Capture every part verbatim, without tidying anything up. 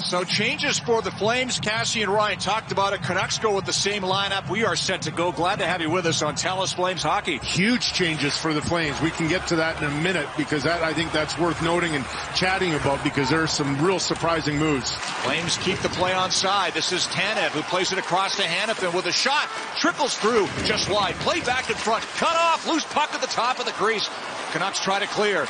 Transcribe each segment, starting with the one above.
So changes for the Flames. Cassie and Ryan talked about it. Canucks go with the same lineup. We are set to go. Glad to have you with us on Telus Flames Hockey. Huge changes for the Flames. We can get to that in a minute because that, I think that's worth noting and chatting about because there are some real surprising moves. Flames keep the play on side. This is Tanev who plays it across to Hanifin with a shot. Trickles through just wide. Play back in front. Cut off. Loose puck at the top of the crease. Canucks try to clear.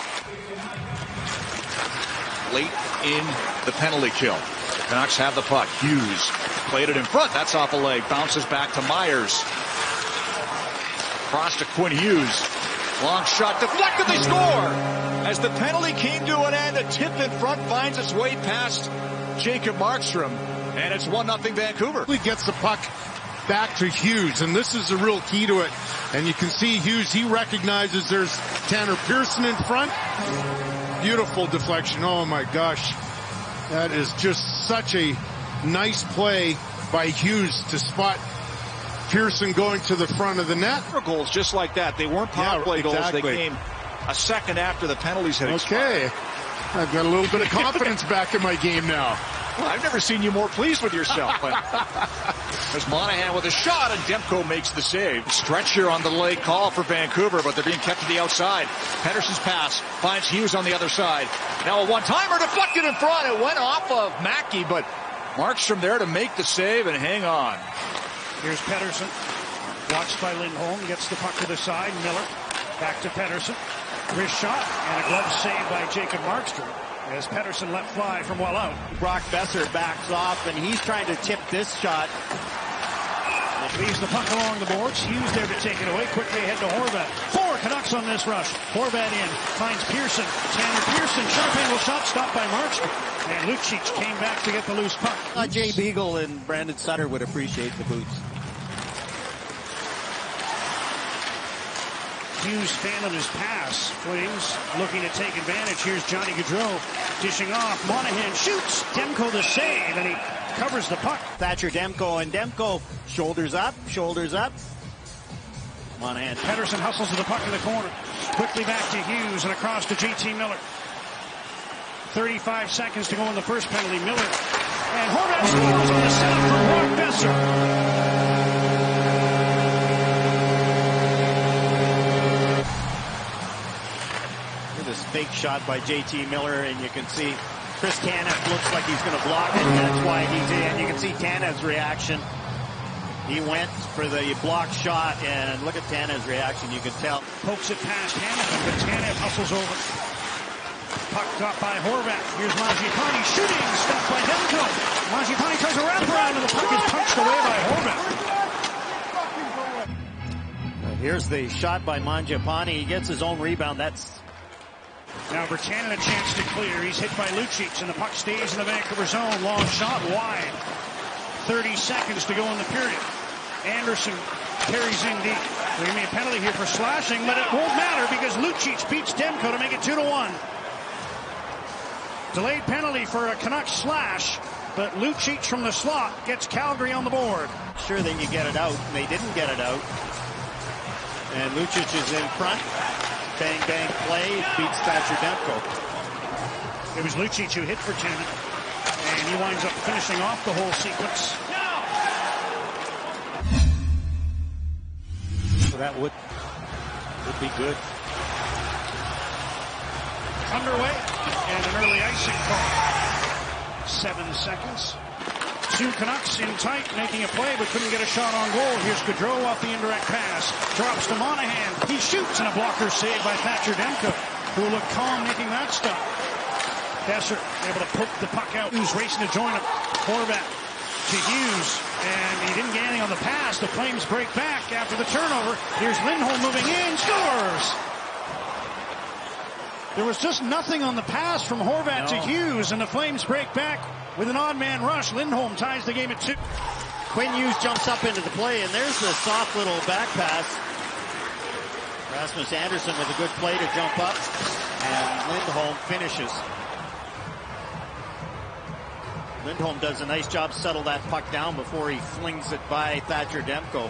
Late in the penalty kill. The Canucks have the puck. Hughes played it in front. That's off a leg. Bounces back to Myers. Cross to Quinn Hughes. Long shot deflected. They score. As the penalty came to an end, a tip in front finds its way past Jacob Markstrom. And it's one nothing Vancouver. He gets the puck back to Hughes, and this is the real key to it. And you can see Hughes, he recognizes there's Tanner Pearson in front. Beautiful deflection. Oh my gosh. That is just such a nice play by Hughes to spot Pearson going to the front of the net. Goals just like that. They weren't power yeah, play exactly. goals. They came a second after the penalties had expired. Okay. I've got a little bit of confidence back in my game now. Well, I've never seen you more pleased with yourself. But there's Monahan with a shot, and Demko makes the save. Stretch here on the late call for Vancouver, but they're being kept to the outside. Pettersson's pass finds Hughes on the other side. Now a one-timer deflected in front. It went off of Mackey, but Markstrom there to make the save and hang on. Here's Pettersson. Watched by Lindholm. Gets the puck to the side. Miller back to Pettersson. Wrist shot and a glove save by Jacob Markstrom. As Pettersson let fly from well out. Brock Boeser backs off, and he's trying to tip this shot. Leaves the puck along the boards. Hughes there to take it away. Quickly ahead to Horvat. Four Canucks on this rush. Horvat in. Finds Pearson. Tanner Pearson. Sharp angle shot stopped by Markstrom. And Lucic came back to get the loose puck. Uh, Jay Beagle and Brandon Sutter would appreciate the boots. Hughes fanned his pass. Flames looking to take advantage. Here's Johnny Gaudreau dishing off. Monahan shoots. Demko the save, and he covers the puck. Thatcher Demko, and Demko shoulders up, shoulders up. Monahan. Pettersson hustles to the puck in the corner. Quickly back to Hughes and across to J T Miller. thirty-five seconds to go in the first penalty. Miller. And Horvat scores on the setup for Brock Boeser. Fake shot by J T Miller, and you can see Chris Tanev looks like he's going to block it. That's why he's in. And you can see Tanev's reaction. He went for the block shot, and look at Tanev's reaction. You can tell. Pokes it past Hanifin, but Tanev hustles over. Puck got by Horvat. Here's Mangiapane shooting. Stopped by Demko. Mangiapane tries a wraparound, and the puck is punched away by Horvat. Here's the shot by Mangiapane. He gets his own rebound. That's Now Bertanen a chance to clear. He's hit by Lucic, and the puck stays in the Vancouver zone. Long shot wide. thirty seconds to go in the period. Anderson carries in deep. There's going to be a penalty here for slashing, but it won't matter because Lucic beats Demko to make it two to one. Delayed penalty for a Canucks slash, but Lucic from the slot gets Calgary on the board. Sure that you get it out. They didn't get it out. And Lucic is in front. Bang, bang play, beats Thatcher Demko. It was Lucic who hit for Tanev, and he winds up finishing off the whole sequence. So that would, would be good. Underway, and an early icing call. Seven seconds. Two Canucks in tight, making a play, but couldn't get a shot on goal. Here's Gaudreau off the indirect pass. Drops to Monahan. He shoots, and a blocker saved by Thatcher Demko, who looked calm making that stop. Boeser able to poke the puck out. Hughes racing to join him. Horvat to Hughes, and he didn't get anything on the pass. The Flames break back after the turnover. Here's Lindholm moving in, scores! There was just nothing on the pass from Horvat no. to Hughes, and the Flames break back with an odd man rush. Lindholm ties the game at two. Quinn Hughes jumps up into the play, and there's the soft little back pass. Rasmus Anderson with a good play to jump up, and Lindholm finishes. Lindholm does a nice job settle that puck down before he flings it by Thatcher Demko.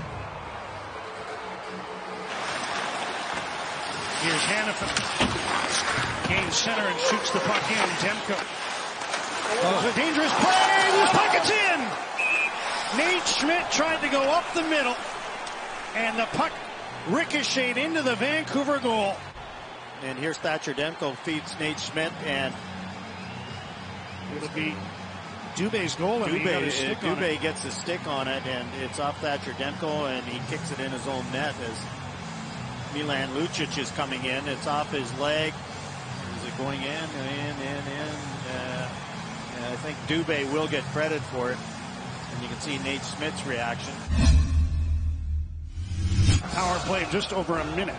Here's Hanifin. Gains center and shoots the puck in. Demko Oh. It's a dangerous play. Loose puck, it's in. Nate Schmidt tried to go up the middle, and the puck ricocheted into the Vancouver goal. And here's Thatcher Demko feeds Nate Schmidt, and it'll be Dubé's goal. And Dubé, he uh, Dubé gets a stick on it, and it's off Thatcher Demko, and he kicks it in his own net as Milan Lucic is coming in. It's off his leg. Is it going in, in, in, in? Uh, and I think Dubé will get credit for it. And you can see Nate Schmidt's reaction. Power play just over a minute.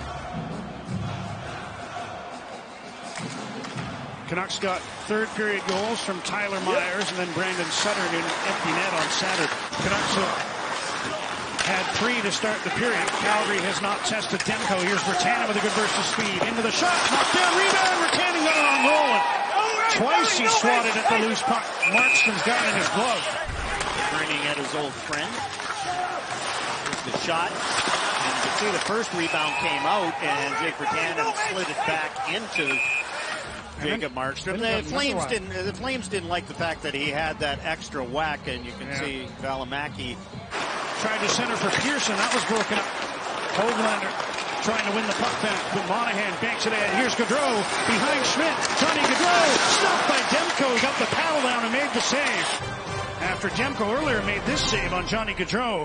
Canucks got third period goals from Tyler Myers and then Brandon Sutter in empty net on Saturday. Canucks had three to start the period. Calgary has not tested Demko. Here's Virtanen with a good burst of speed. Into the shot, knocked down, rebound. Virtanen got it on goal. And twice he swatted at the loose puck. Markstrom's got it in his glove. Turning at his old friend. Here's the shot. And you can see the first rebound came out, and Jake Virtanen slid it back into Jacob Markstrom. The Flames didn't. The Flames didn't like the fact that he had that extra whack, and you can yeah. see Valimaki tried to center for Pearson. That was broken up. Hoglander trying to win the puck back, but Monahan banks it in. Here's Gaudreau behind Schmidt. Johnny Gaudreau stopped by Demko. Got the paddle down and made the save. After Demko earlier made this save on Johnny Gaudreau,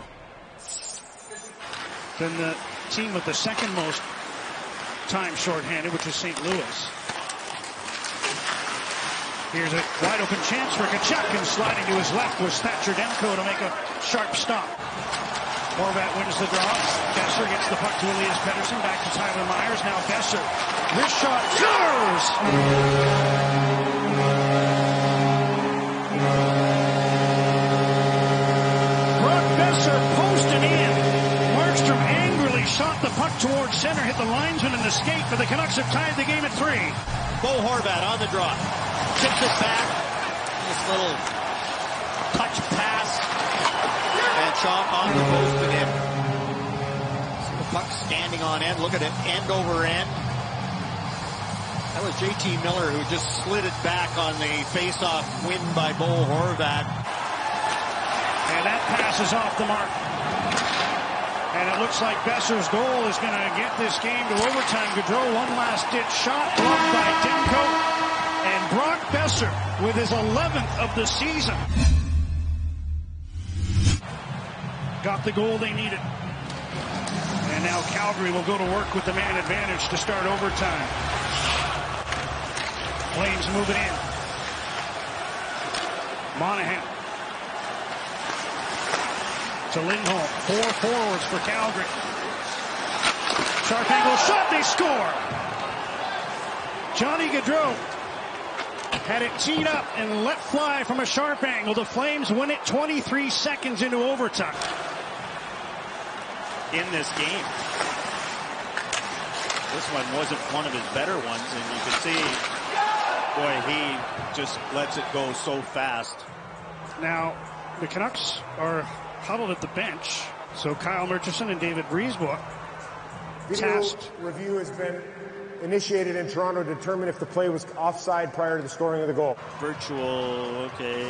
then the team with the second most time shorthanded, which is Saint Louis. Here's a wide open chance for Tkachuk, and sliding to his left was Thatcher Demko to make a sharp stop. Horvat wins the draw. Besser gets the puck to Elias Pettersson. Back to Tyler Myers. Now Besser. This shot scores! Brock Besser posted in. Markstrom angrily shot the puck towards center, hit the linesman in the skate, but the Canucks have tied the game at three. Bo Horvat on the draw. Tips it back. This little touch pass. And shot on the post again. See the puck standing on end. Look at it, end over end. That was J T Miller who just slid it back on the face-off win by Bo Horvat. And that pass is off the mark. And it looks like Besser's goal is going to get this game to overtime. Gaudreau, one last-ditch shot, blocked by Demko. And Brock Besser with his eleventh of the season. Got the goal they needed. And now Calgary will go to work with the man advantage to start overtime. Flames move it in. Monahan. To Lindholm. Four forwards for Calgary. Sharp angle shot, they score! Johnny Gaudreau had it teed up and let fly from a sharp angle. The Flames win it twenty-three seconds into overtime. In this game. This one wasn't one of his better ones, and you can see, boy, he just lets it go so fast. Now, the Canucks are huddled at the bench, so Kyle Murchison and David Brisebois tasked. Review has been initiated in Toronto to determine if the play was offside prior to the scoring of the goal. Virtual, okay.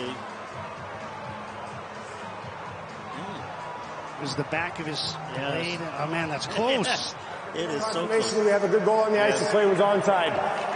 Mm. Is the back of his yes. blade? Oh man, that's close. It is so close. We have a good goal on the ice. Yes. The play was onside.